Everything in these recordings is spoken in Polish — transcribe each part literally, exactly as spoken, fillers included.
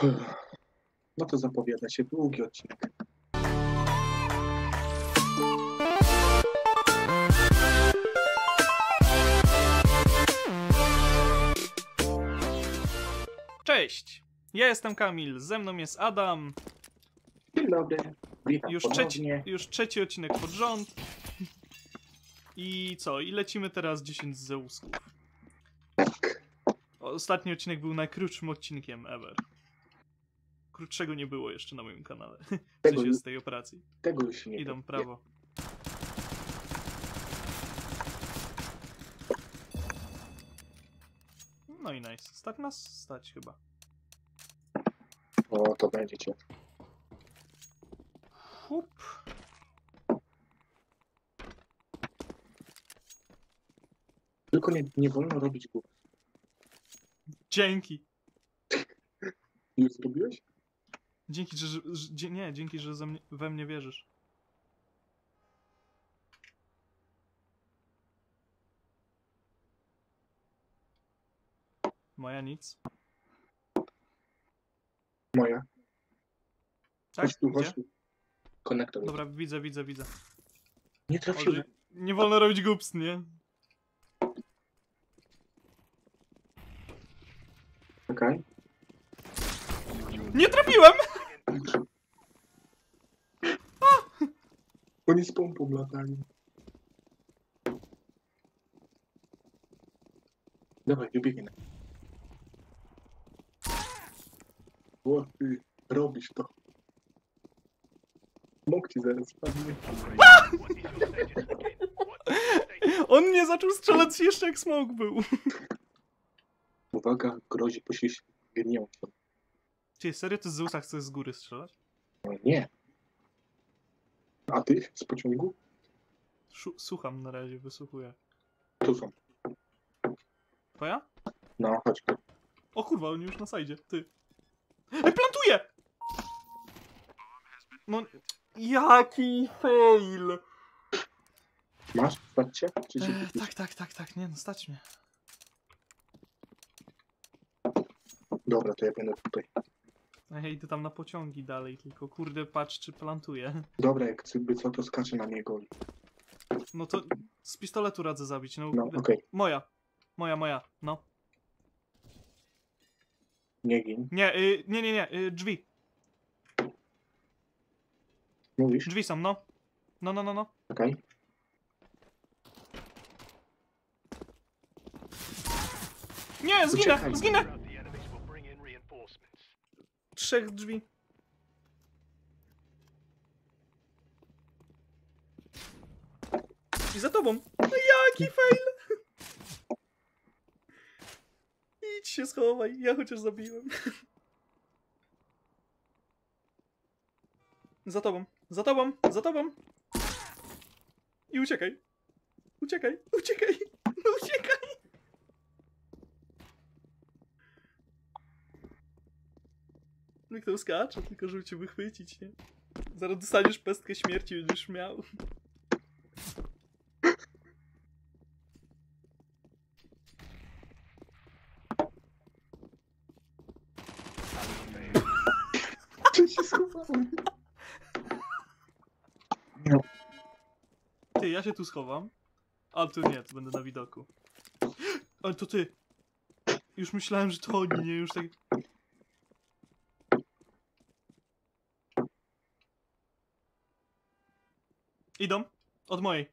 No to zapowiada się długi odcinek. Cześć! Ja jestem Kamil, ze mną jest Adam. Dzień dobry, witam Już ponownie. trzeci, już trzeci odcinek pod rząd. I co? I lecimy teraz dziesięć z Zeusków. Tak. Ostatni odcinek był najkrótszym odcinkiem ever. Krótszego nie było jeszcze na moim kanale. W Tego sensie już- z tej operacji. Tego już nie Idą wiem. prawo. No i nice. Stać nas? Stać chyba. O, to będzie cię. Hup. Tylko nie, nie wolno robić głów. Dzięki. Już zrobiłeś? Dzięki, że... że dzie- nie, dzięki, że ze mnie, we mnie wierzysz. Moja nic. Moja. Tak? Chodź tu, Gdzie? chodź tu. Konektor. Dobra, widzę, widzę, widzę. Nie trafiłem. Może nie wolno robić głups, nie? Okej. Nie trafiłem! Oni z pompą latają. Dawaj, wybiegnę. O, ty robisz to. Mógł ci zaraz spadnie. On mnie zaczął strzelać jeszcze jak smok był. Uwaga, grozi poślizgnięciem. Ty, serio ty z Zeusa chcesz z góry strzelać? No nie. A ty z pociągu? Szu słucham na razie, wysłuchuję. Tu są. Twoja? No, chodź tu. O kurwa, on już na sajdzie, ty. Ej, plantuje! No, jaki fail! Masz? Patrzcie? Czy się E, tak, tak, tak, tak, nie no, stać mnie. Dobra, to ja będę tutaj. A ja idę tam na pociągi dalej, tylko kurde, patrz czy plantuje. Dobra, jak by co, to skacze na mnie goli. No to z pistoletu radzę zabić, no. No, okej. Moja. Moja, moja, no. Nie gin. Nie, y, nie, nie, nie, y, drzwi. Mówisz? Drzwi są, no. No, no, no, no. Okej. Nie, zginę, Uciekaj. zginę! Trzech drzwi. I za tobą. No jaki fail! Idź się schowaj, ja chociaż zabiłem. Za tobą, za tobą, za tobą. I uciekaj. Uciekaj, uciekaj, no uciekaj. Nikt to skacze, tylko żeby cię wychwycić, nie? Zaraz dostaniesz pestkę śmierci, będziesz miał. Czy się schowałem? No. Ty, ja się tu schowam. A tu nie, tu będę na widoku. Ale to ty. Już myślałem, że to oni, nie? Już tak... Idą. Od mojej.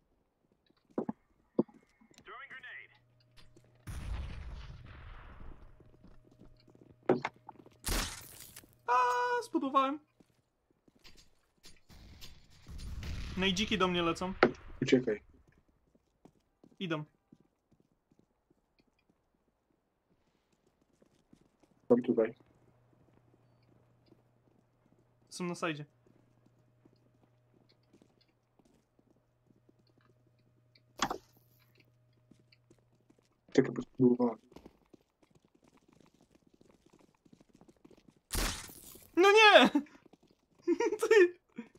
A, zbudowałem. No i dziki do mnie lecą. Uciekaj. Idą. Tam tutaj. Są na sajdzie. Czekaj, bo spróbowałem. No nie! Ty!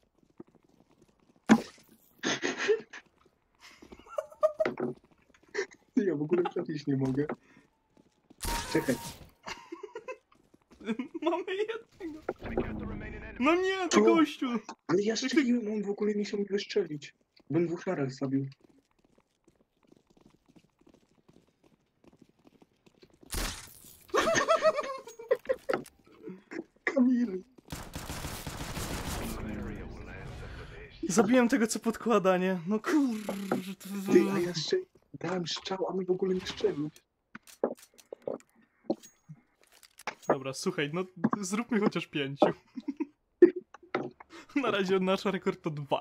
Ja w ogóle trafić nie mogę. Czekaj. Mam Mamy jednego. No nie, ty Co? gościu. Ale ja strzeliłem, on w ogóle nie chciał mi wystrzelić. Bym dwóch naraz zabił. Kamil! Zabiłem tego, co podkładanie. No kurde. Ty, a ja strzel... dałem strzał, a mi w ogóle nie strzelił. Dobra, słuchaj, no zróbmy chociaż pięciu. Na razie nasz rekord to dwa.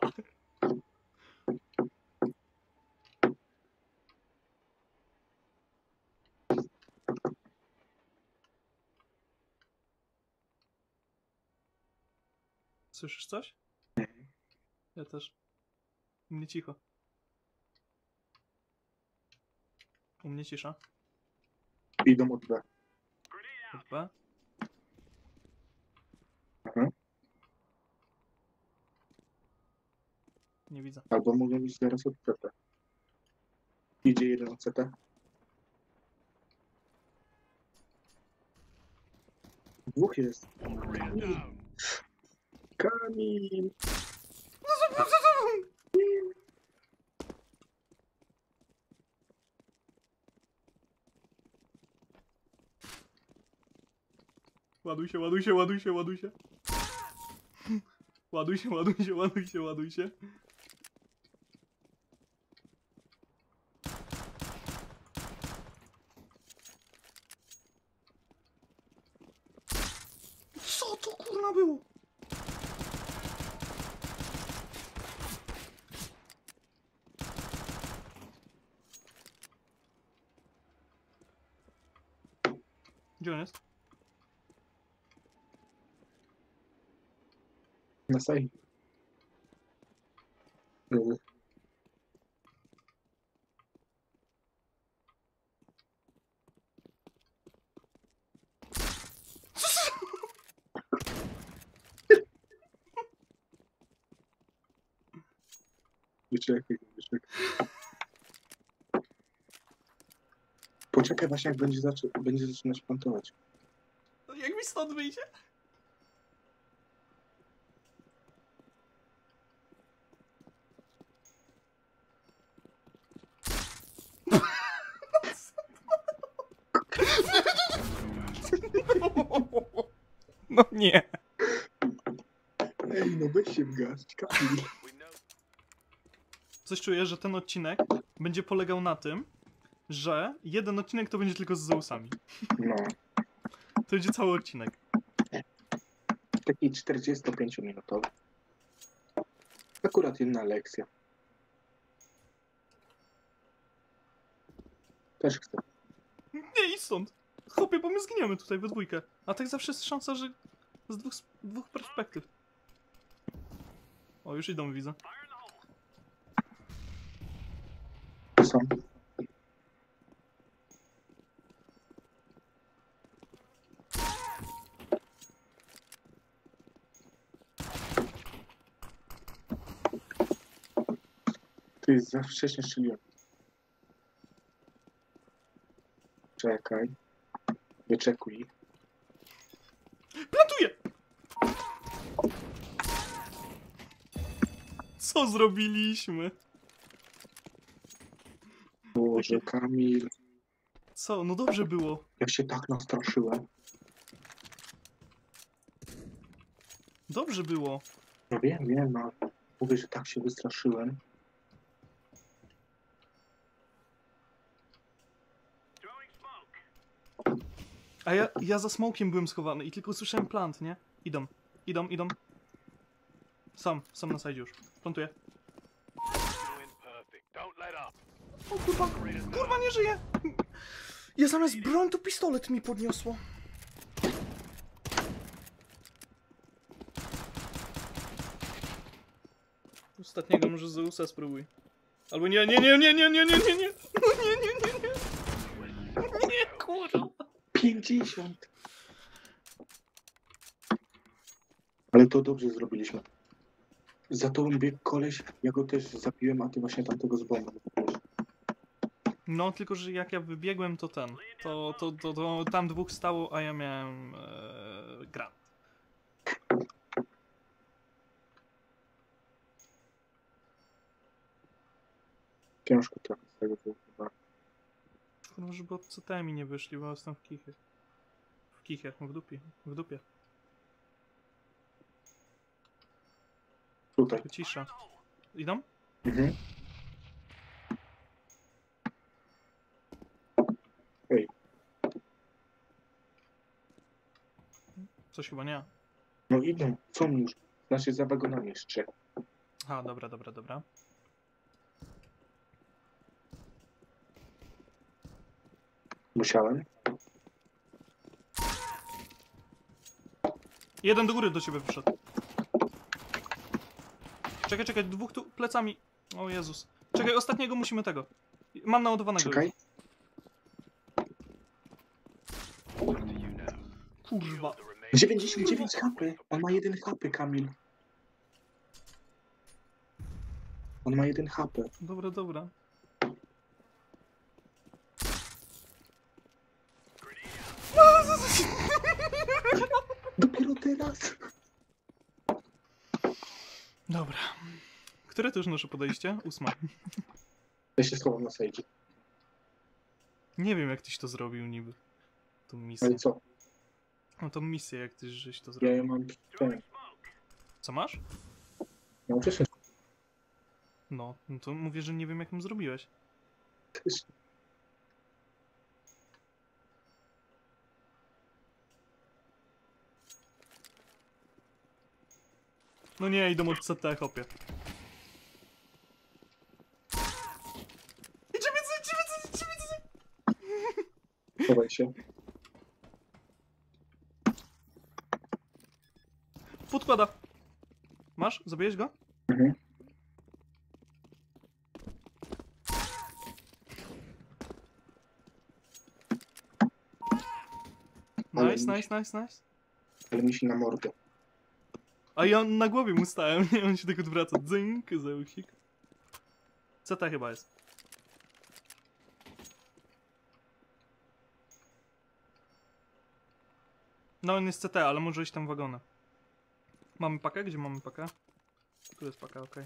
Słyszysz coś? Ja też. U mnie cicho. U mnie cisza. Idą od B. Chyba. Aha. Nie widzę. Albo mogą iść zaraz od C T. Idzie jeden od C T. Dwóch jest. Kamil! Kamil! Ładuj się, ładuj się, ładuj się, ładuj się. Ładuj się, ładuj się, ładuj się, ładuj się. Co to kurna było? Gdzie on jest? Na sali. Yy, Wyczekaj, wyczekaj. Poczekaj właśnie, jak będzie, zaczy... będzie zaczynać plantować. Jak mi stąd wyjdzie? No nie. Ej, no weź się wgaść, Kamil. Coś czuję, że ten odcinek będzie polegał na tym, że jeden odcinek to będzie tylko z Zeusami. No, To będzie cały odcinek. taki czterdziestopięciominutowy. Akurat jedna lekcja. Też chcę. Nie, idź stąd. Chłopie, bo my zginiemy tutaj we dwójkę. A tak zawsze jest szansa, że z dwóch, z dwóch perspektyw. O, już idą, widzę. Są. Ty za wcześnie strzeliłem. Czekaj. Wyczekuj. Plantuję! Co zrobiliśmy? Boże, Kamil. Co? No dobrze było. Ja się tak nastraszyłem. Dobrze było. No wiem, wiem, no. Mówię, że tak się wystraszyłem. A ja, ja za smokiem byłem schowany i tylko słyszałem plant, nie? Idą, idą, idą. Sam, sam na side już. Plantuję. O kurwa, kurwa nie żyje! Ja zamiast broń to pistolet mi podniosło. Ostatniego może Zeusa spróbuj. Albo nie, nie, nie, nie, nie, nie, nie, nie, nie. No nie, nie, nie, nie. Nie, kurwa. pięćdziesiąt! Ale to dobrze zrobiliśmy. Za tobą biegł koleś, ja go też zabiłem, a ty właśnie tamtego z bombą. No, tylko że jak ja wybiegłem, to ten. To, to, to, to tam dwóch stało, a ja miałem e, granat. Ciężko trochę z tego było chyba. Kurwa, żeby od C T mi nie wyszli, bo jestem w kichie. W kichie, w dupie, w dupie. Tutaj. Cisza. Idą? Mhm. Ej, Coś chyba nie. no idą, są już. Znaczy za wagonami jeszcze. A, dobra, dobra, dobra. Musiałem. Jeden do góry do ciebie wyszedł. Czekaj, czekaj, dwóch tu plecami. O Jezus. Czekaj, ostatniego musimy tego. Mam naładowanego. Czekaj. Kurwa. dziewięćdziesiąt dziewięć H P. On ma jeden H P, Kamil. On ma jeden H P. Dobra, dobra. Dopiero teraz. Dobra. Które to już nasze podejście? Ósma. Ja się schowam na sejdzie. Nie wiem, jak tyś to zrobił niby. Tą misję. Ale co? No tą misję, jak tyś żeś to Ja zrobił. ją mam ten. Co masz? Nauczę się. No, no to mówię, że nie wiem, jak ją zrobiłeś. No nie, idą od C T, hopie. Idziemy, idziemy, idziemy, idziemy. Chowaj się. Podkłada. Masz? Zabijesz go? Mhm. Ale Nice, mi- nice, nice, nice. Ale mi się na mordę. A ja na głowie mu stałem, nie? On się tak odwraca. Dzynk, zauchik. C T chyba jest. No on jest C T, ale może iść tam wagony. Mamy pakę? Gdzie mamy pakę? Tu jest paka, okej.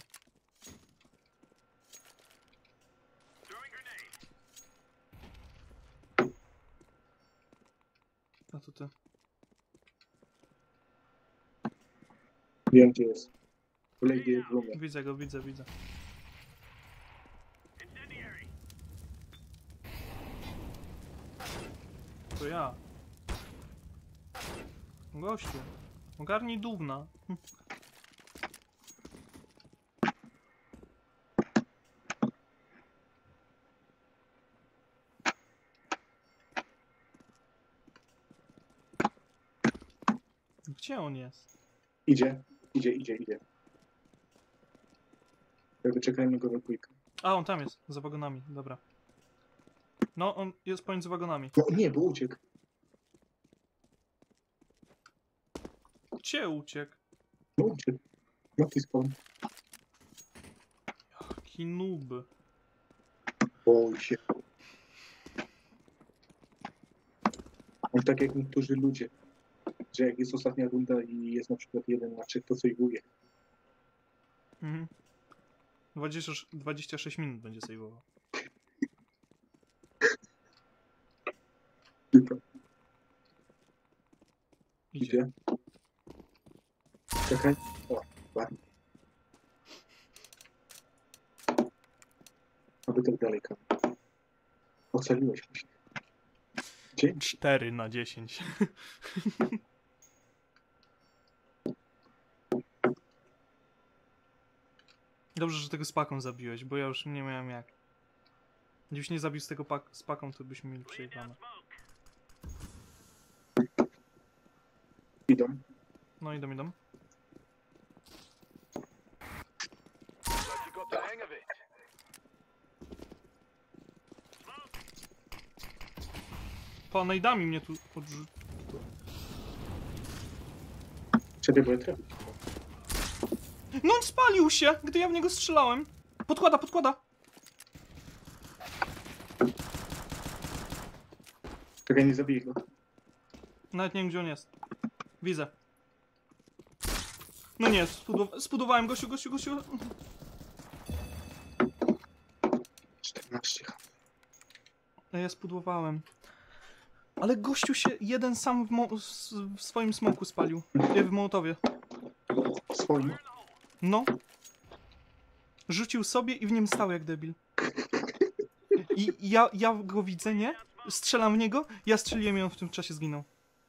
A to ty. Wiem gdzie jest. Lady jest w rumie. Widzę go, widzę, widzę. To ja. Gościu. Ogarnij dówna. Hm. Gdzie on jest? Idzie, idzie, idzie, idzie. Jakby czekajmy go we dwójkę. A, on tam jest, za wagonami, dobra. No, on jest pomiędzy wagonami. No nie, bo uciekł. Gdzie uciekł? No uciekł. No ty spawn. Jaki noob. Boj się. On tak jak niektórzy ludzie, że jak jest ostatnia runda i jest na przykład jeden na trzech, to sejwuje. Mhm. dwadzieścia, dwadzieścia sześć minut będzie saveował. Tylko Idzie. idzie. Czekaj. O, ładnie. Aby tak dalej. Kamil. Ocaliłeś mi się. Gdzie? cztery na dziesięć. Dobrze, że tego z paką zabiłeś, bo ja już nie miałem jak. Gdybyś nie zabił z tego pak z paką, to byśmy mieli przejebane. Idą. No idą, idą. Po najdami mnie tu odrzucił. Czekaj, bo ja trafić. No on spalił się, gdy ja w niego strzelałem. Podkłada, podkłada. Czekaj, nie zabiję go. Nawet nie wiem, gdzie on jest. Widzę. No nie, spudł spudowałem gościu, gościu, gościu. czternaście. Ja spudłowałem. Ale gościu się jeden sam w, mo w swoim smoku spalił. Nie, w Mołotowie. Swoim. No. Rzucił sobie i w nim stał jak debil. I ja, ja go widzę, nie? Strzelam w niego, ja strzeliłem i on w tym czasie zginął.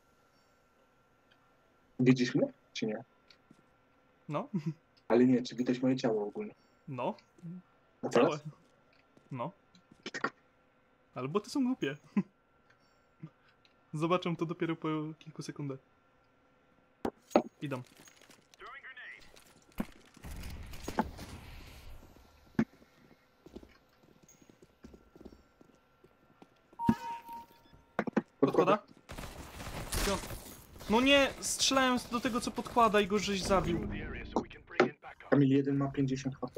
Widzisz mnie? Czy nie? No. Ale nie, czy widać moje ciało ogólnie? No. A Całe. teraz? No. Albo to są głupie. Zobaczę to dopiero po kilku sekundach. Idą. Podkłada? Piąt. No nie, strzelałem do tego co podkłada i go żeś zabił. Kamil jeden ma pięćdziesiąt H P.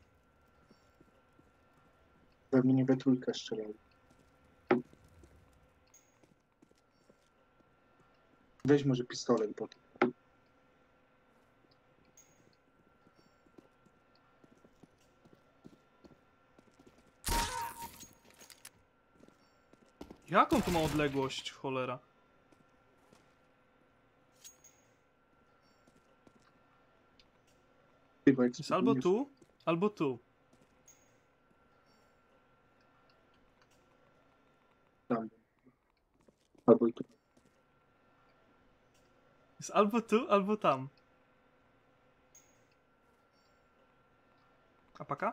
We mnie we trójkę strzelał. Weź może pistolet, bo... Jaką tu ma odległość, cholera? Chyba jak Jest albo tu, albo tu. Tam. Albo i tu. Jest albo tu, albo tam. A paka?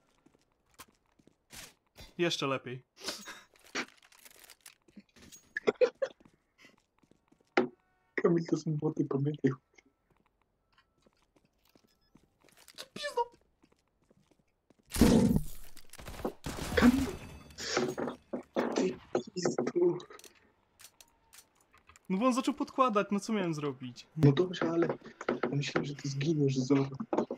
Jeszcze lepiej. Kamil, to są boty, pamiętaj. Pizdo! Kamil! Ty pizdu. No bo on zaczął podkładać, no co miałem zrobić? No dobrze, ale myślałem, że ty zginiesz z zoru.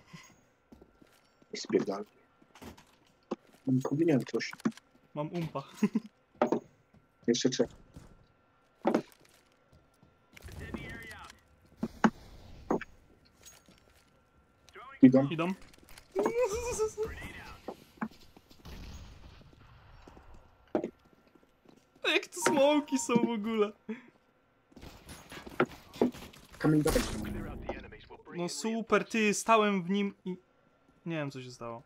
I spierdalaj. Powinienem coś. Mam umpa. Jeszcze trzech. Idą. Idą. Jak to smoki są w ogóle? Kamil, dawaj. No super, ty, stałem w nim i... Nie wiem co się stało.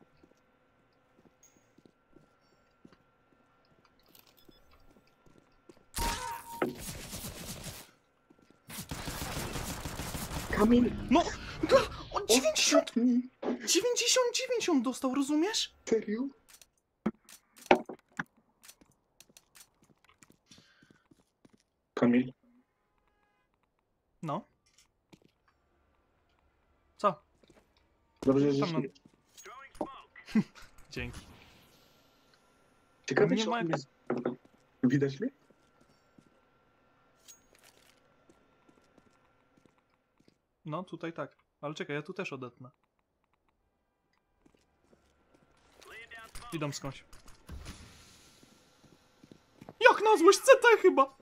Kamil! No! On dziewięćdziesiąt! Ostatni! dziewięćdziesiąt dziewięć on dostał, rozumiesz? Serio? Kamil? No. Co? Dobrze, że Tam, no. żyjesz. Dzięki. Ciekawe, Nie czy ma- on jest... Widać mnie? No, tutaj tak. Ale czekaj, ja tu też odetnę. Idą skądś. Jak na złość C T chyba!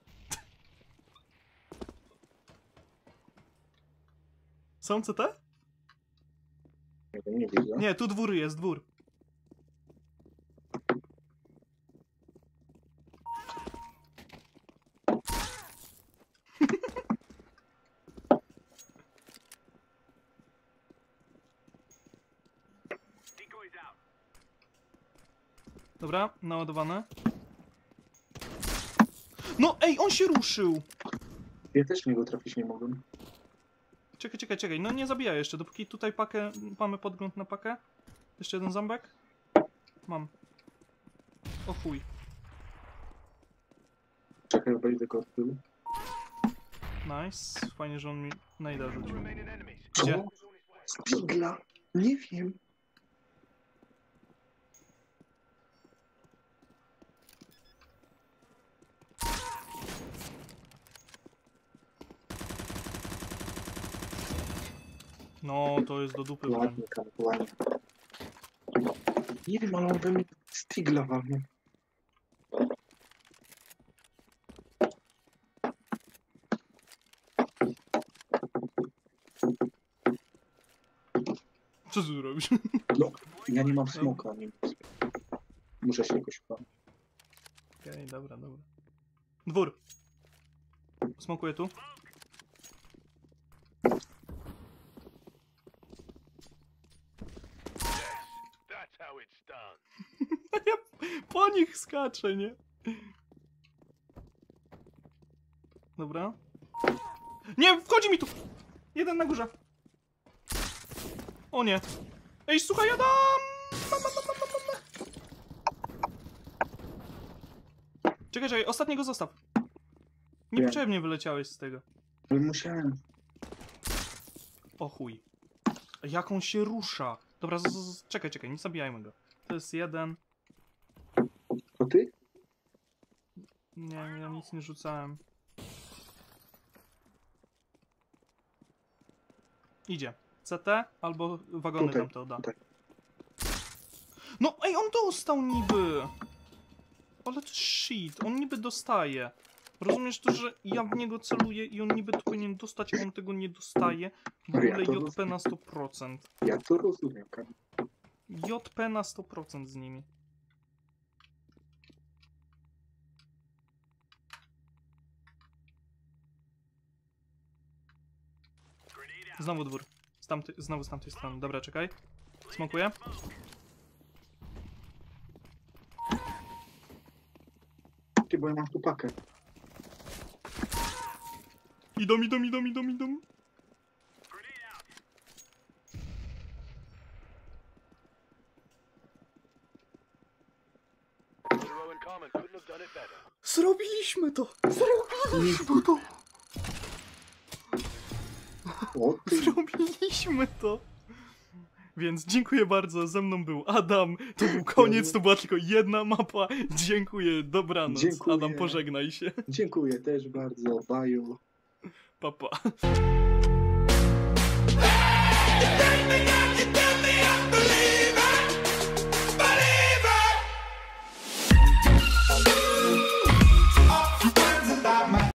Są C T? Nie wiem, nie widzę. Nie, tu dwór jest, dwór. Dobra, naładowane. No ej, on się ruszył! Ja też w niego trafić nie mogłem. Czekaj, czekaj, czekaj, no nie zabijaj jeszcze, dopóki tutaj pakę, mamy podgląd na pakę. Jeszcze jeden ząbek? Mam. O chuj. Czekaj, wejdę go od tyłu. Nice, fajnie, że on mi najda rzucił. Co? Gdzie? Spigla? Nie wiem. No, to jest do dupy. broń. Ładnie, Kamil, ładnie. Nie wiem, ale on we mnie Stigla walnie. Co ty tu robisz? No, ja nie mam smoka, nie mam smoka. Muszę się jakoś upamiętać. Okej, okay, dobra, dobra. Dwór. Smokuję tu. Ja po nich skaczę, nie? Dobra. Nie, wchodzi mi tu! Jeden na górze. O nie. Ej, słuchaj, Adam! Czekaj, czekaj, ostatniego zostaw. Niepotrzebnie wyleciałeś z tego. Ale musiałem. O chuj. Jak on się rusza? Dobra, z, z, czekaj, czekaj, nie zabijajmy go. To jest jeden. To ty? Nie, ja nic nie rzucałem. Idzie. C T albo wagony Tutaj, tam to da. tutaj. No ej, on dostał niby! Ale to shit, on niby dostaje. Rozumiesz to, że ja w niego celuję i on niby to powinien dostać, a on tego nie dostaje? W Ale ja ogóle to J P na sto procent. Ja to rozumiem, Kamil. J P na sto procent z nimi. Znowu dwór. Z tamty, znowu z tamtej strony. Dobra, czekaj. Smokuję. Ty, bo ja mam tu pakę. Idą, idą, idą, idą, idą. Zrobiliśmy to! Zrobiliśmy to! O ty. Zrobiliśmy to! Więc dziękuję bardzo, ze mną był Adam, to był koniec, to była tylko jedna mapa. Dziękuję, dobranoc. Dziękuję. Adam, pożegnaj się. Dziękuję też bardzo. Baju. Pa, pa. You take me out, you take